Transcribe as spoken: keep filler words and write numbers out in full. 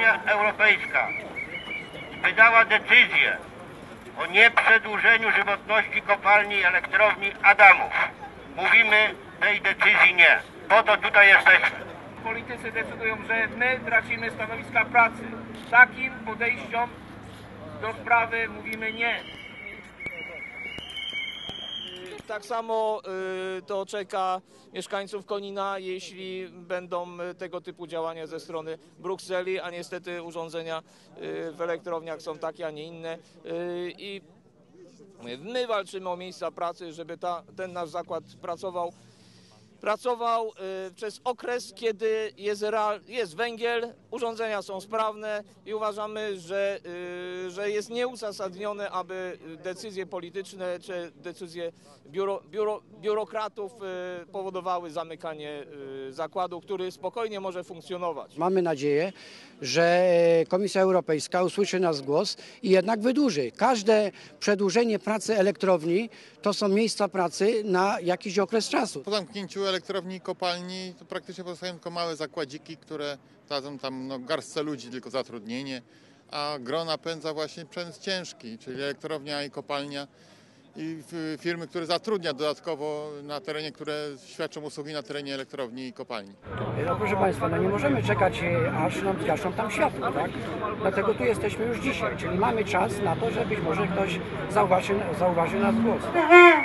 Unia Europejska wydała decyzję o nieprzedłużeniu żywotności kopalni i elektrowni Adamów. Mówimy tej decyzji nie. Po to tutaj jesteśmy. Politycy decydują, że my tracimy stanowiska pracy. Takim podejściom do sprawy mówimy nie. Tak samo y, to czeka mieszkańców Konina, jeśli będą tego typu działania ze strony Brukseli, a niestety urządzenia y, w elektrowniach są takie, a nie inne. Y, I my walczymy o miejsca pracy, żeby ta, ten nasz zakład pracował. Pracował y, przez okres, kiedy jest, real, jest węgiel, urządzenia są sprawne i uważamy, że, y, że jest nieuzasadnione, aby decyzje polityczne czy decyzje biuro, biuro, biurokratów y, powodowały zamykanie y, zakładu, który spokojnie może funkcjonować. Mamy nadzieję, że Komisja Europejska usłyszy nasz głos i jednak wydłuży. Każde przedłużenie pracy elektrowni to są miejsca pracy na jakiś okres czasu. Po zamknięciu elektrowni i kopalni to praktycznie pozostają tylko małe zakładziki, które dadzą tam no, garstce ludzi, tylko zatrudnienie, a gro napędza właśnie przemysł ciężki, czyli elektrownia i kopalnia i firmy, które zatrudnia dodatkowo na terenie, które świadczą usługi na terenie elektrowni i kopalni. No proszę Państwa, no nie możemy czekać, aż nam zgaszą tam światło, tak? Dlatego tu jesteśmy już dzisiaj, czyli mamy czas na to, że być może ktoś zauważy, zauważy nasz głos.